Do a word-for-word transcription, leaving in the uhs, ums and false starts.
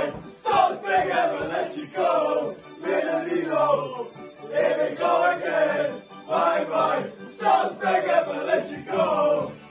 bye, Salzburg ever let you go. Minamino, here we go again. Bye bye, Salzburg ever let you go.